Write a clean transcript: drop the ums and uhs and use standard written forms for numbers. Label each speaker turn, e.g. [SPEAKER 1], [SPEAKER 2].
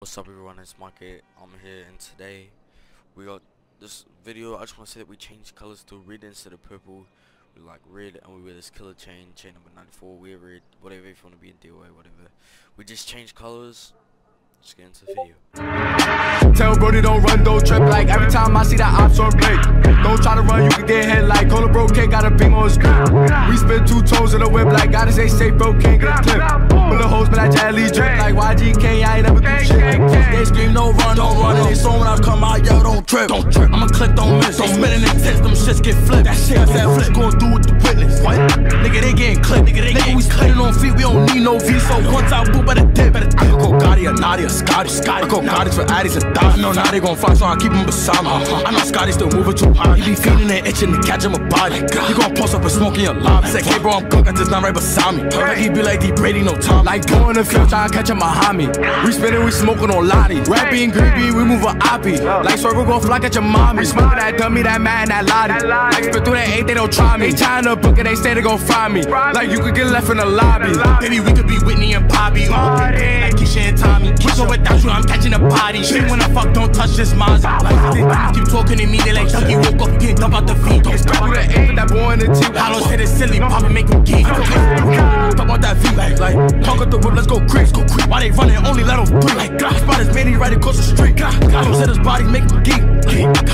[SPEAKER 1] What's up everyone, it's Market. I'm here and today we got this video. I just want to say that we changed colors to red instead of purple. We like red and we wear this killer chain number 94, wear red, whatever, if you want to be in DOA, whatever. We just changed colors. Let's get into the video.
[SPEAKER 2] Tell Brody don't run, don't trip. Like every time I see that ops on blink, don't try to run, you can get hit. Like Cola bro can't got a ping on his screen. We spin 2 toes in the whip, like gotta stay safe, bro can't get a clip. Bullet hoes, but that jelly drip. Like YGK, I ain't never do shit.
[SPEAKER 3] They scream no run, don't run. And they saw when I come out, yo, don't trip. Don't trip. I'ma click, don't miss. Don't spinning in tents, them shits get flipped. That shit, that flip going through with the witness. What? Nigga, they getting clipped. Nigga, we spinning on feet, we don't need no V. So one time, boo, better dip. I could go Gotti or Naughty or Scotty. I go Gottis for Addies and Dodge. I know now they gon' fly, so I keep him beside me. I know Scotty still moving too high. He be feeding and itching to catch him a body. You gon' post up and smoke in your lobby. Say, hey bro, I'm cooked, I just not right beside me. Like he be like D Brady, no time.
[SPEAKER 2] Like going in the field, trying to catch a Mahami. We spinning, we smoking on Lottie. Rappy and Greedy, we move a oppie. Like circle gon' fly at your mommy. Smoking that dummy, that man, that Lottie. Like spit through that 8, they don't try me. They trying to book it, they say they gon' find me. Like you could get left in the lobby.
[SPEAKER 3] Baby, we could be Whitney and Bobby. Like Keisha and Tommy. Keisha without you, I'm catching a body. Shit when I fuck, don't touch this Mazda. Like keep talking to me, they like Ducky woke up, getting dump out the feet.
[SPEAKER 2] Don't spit through that 8, that boy in the teeth.
[SPEAKER 3] Hollows hit it silly, pop and make him geek. Talk about that V, like talk at the whip, let's go creep, go creep. Why they running, only let them breathe. Like spot is many right across the street. Hollows hit his body, make him geek.